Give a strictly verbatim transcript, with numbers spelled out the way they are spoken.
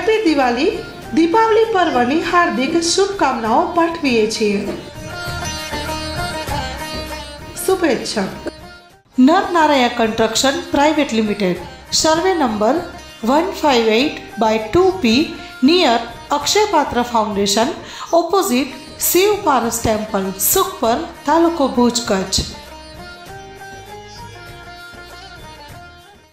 Happy Diwali Deepavali પર્વની હાર્દિક શુભકામનાઓ પાઠવીએ છીએ। શુભેચ્છા। Narnarayan construction private limited, survey number one five eight by two P near Akshaya Patra foundation, opposite Shiv Paras temple, Sukhpar, तालुको भुज, कच्छ।